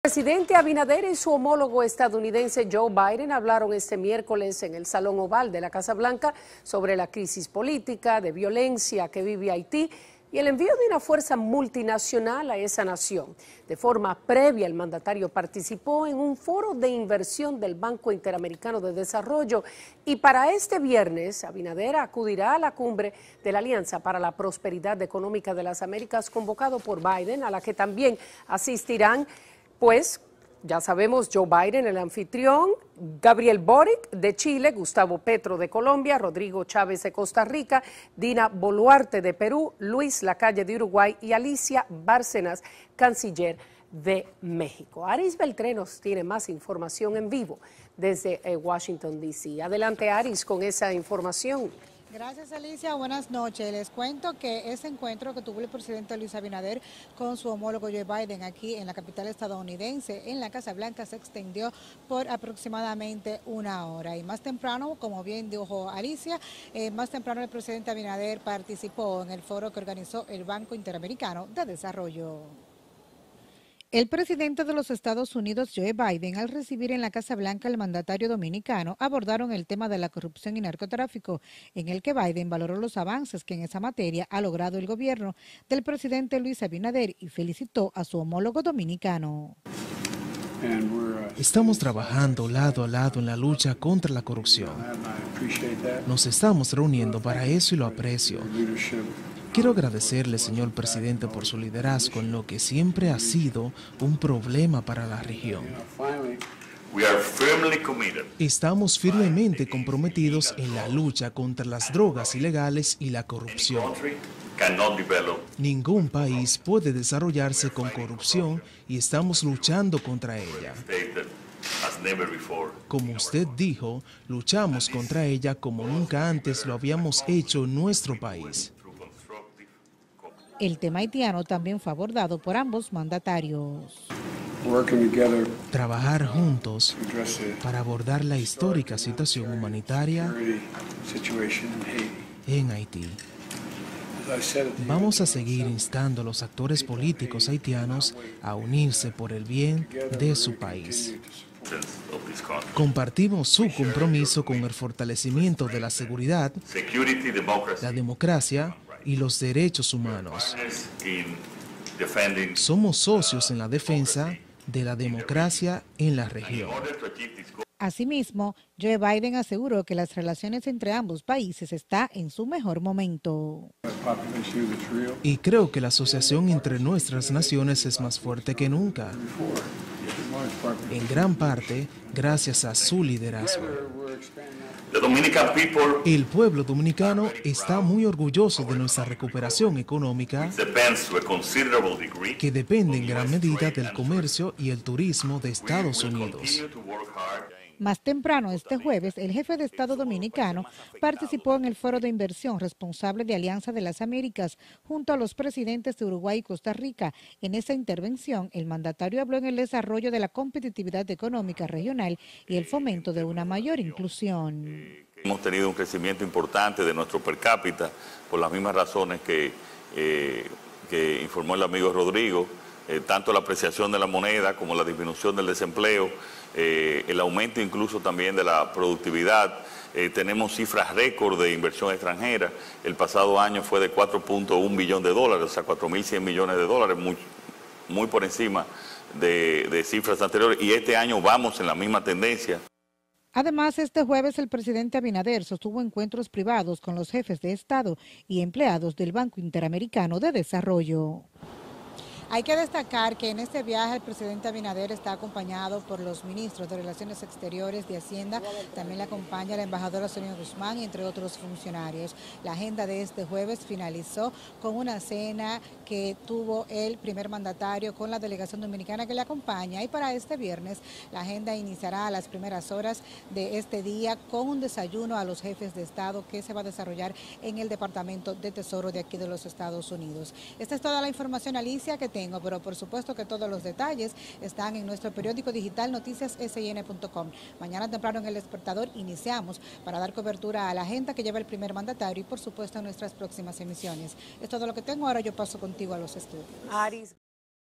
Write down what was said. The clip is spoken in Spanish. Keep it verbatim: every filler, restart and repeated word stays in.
El presidente Abinader y su homólogo estadounidense Joe Biden hablaron este miércoles en el Salón Oval de la Casa Blanca sobre la crisis política, de violencia que vive Haití y el envío de una fuerza multinacional a esa nación. De forma previa, el mandatario participó en un foro de inversión del Banco Interamericano de Desarrollo y para este viernes Abinader acudirá a la cumbre de la Alianza para la Prosperidad Económica de las Américas convocado por Biden, a la que también asistirán, pues, ya sabemos, Joe Biden, el anfitrión, Gabriel Boric de Chile, Gustavo Petro de Colombia, Rodrigo Chávez de Costa Rica, Dina Boluarte de Perú, Luis Lacalle de Uruguay y Alicia Bárcenas, canciller de México. Aris Beltré nos tiene más información en vivo desde eh, Washington, D C Adelante, Aris, con esa información. Gracias, Alicia. Buenas noches. Les cuento que ese encuentro que tuvo el presidente Luis Abinader con su homólogo Joe Biden aquí en la capital estadounidense, en la Casa Blanca, se extendió por aproximadamente una hora. Y más temprano, como bien dijo Alicia, eh, más temprano el presidente Abinader participó en el foro que organizó el Banco Interamericano de Desarrollo. El presidente de los Estados Unidos, Joe Biden, al recibir en la Casa Blanca al mandatario dominicano, abordaron el tema de la corrupción y narcotráfico, en el que Biden valoró los avances que en esa materia ha logrado el gobierno del presidente Luis Abinader y felicitó a su homólogo dominicano. Estamos trabajando lado a lado en la lucha contra la corrupción. Nos estamos reuniendo para eso y lo aprecio. Quiero agradecerle, señor presidente, por su liderazgo en lo que siempre ha sido un problema para la región. Estamos firmemente comprometidos en la lucha contra las drogas ilegales y la corrupción. Ningún país puede desarrollarse con corrupción y estamos luchando contra ella. Como usted dijo, luchamos contra ella como nunca antes lo habíamos hecho en nuestro país. El tema haitiano también fue abordado por ambos mandatarios. Trabajar juntos para abordar la histórica situación humanitaria en Haití. Vamos a seguir instando a los actores políticos haitianos a unirse por el bien de su país. Compartimos su compromiso con el fortalecimiento de la seguridad, la democracia y los derechos humanos. Somos socios en la defensa de la democracia en la región. Asimismo, Joe Biden aseguró que las relaciones entre ambos países está en su mejor momento. Y creo que la asociación entre nuestras naciones es más fuerte que nunca. En gran parte, gracias a su liderazgo. El pueblo dominicano está muy orgulloso de nuestra recuperación económica, que depende en gran medida del comercio y el turismo de Estados Unidos. Más temprano este jueves, el jefe de Estado dominicano participó en el foro de inversión responsable de Alianza de las Américas junto a los presidentes de Uruguay y Costa Rica. En esa intervención, el mandatario habló en el desarrollo de la competitividad económica regional y el fomento de una mayor inclusión. Hemos tenido un crecimiento importante de nuestro per cápita por las mismas razones que, eh, que informó el amigo Rodrigo, eh, tanto la apreciación de la moneda como la disminución del desempleo, eh, el aumento incluso también de la productividad. Eh, tenemos cifras récord de inversión extranjera. El pasado año fue de cuatro punto uno billón de dólares, o sea, cuatro mil cien millones de dólares, muy, muy por encima de, de cifras anteriores. Y este año vamos en la misma tendencia. Además, este jueves el presidente Abinader sostuvo encuentros privados con los jefes de Estado y empleados del Banco Interamericano de Desarrollo. Hay que destacar que en este viaje el presidente Abinader está acompañado por los ministros de Relaciones Exteriores, de Hacienda, también le acompaña la embajadora Sonia Guzmán, entre otros funcionarios. La agenda de este jueves finalizó con una cena que tuvo el primer mandatario con la delegación dominicana que le acompaña, y para este viernes la agenda iniciará a las primeras horas de este día con un desayuno a los jefes de Estado que se va a desarrollar en el Departamento de Tesoro de aquí de los Estados Unidos. Esta es toda la información, Alicia, que te Tengo, pero por supuesto que todos los detalles están en nuestro periódico digital noticias s i n punto com. Mañana temprano en El Despertador iniciamos para dar cobertura a la agenda que lleva el primer mandatario y por supuesto a nuestras próximas emisiones. Es todo lo que tengo, ahora yo paso contigo a los estudios. Aris.